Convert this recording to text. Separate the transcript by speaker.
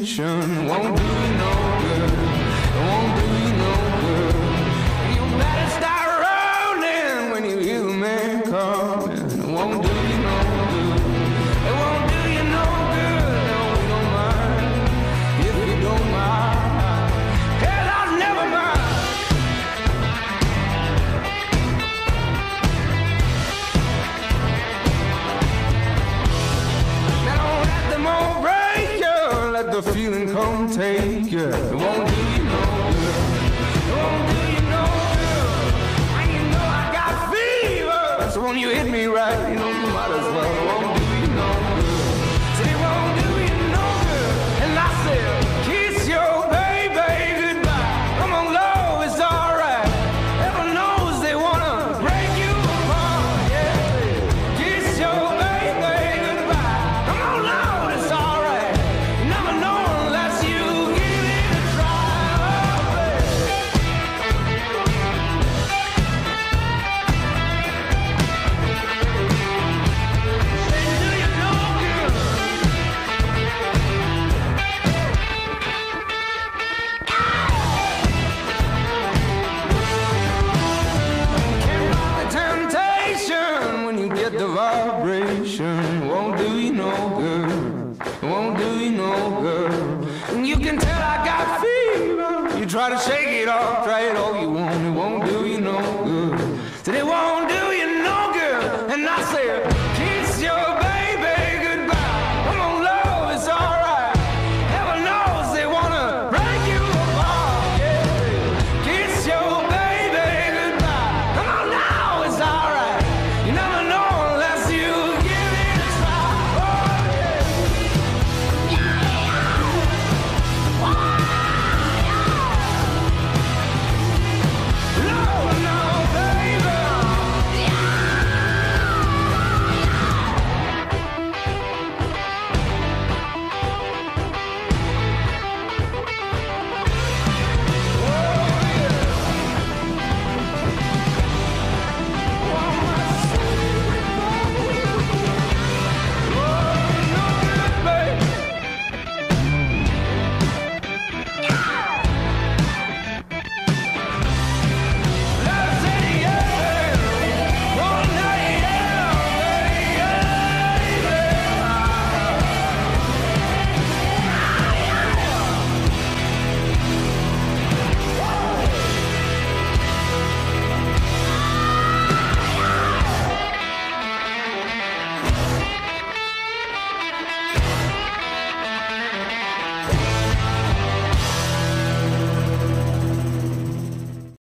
Speaker 1: temptation won't do you no good. It won't do you no good. You better start rolling when you hear the man coming. It won't do you no good. It won't do you no good. No, we don't mind if you don't mind. 'Cause I'll never mind. Now don't let them all break you. Let the feeling come take you. It won't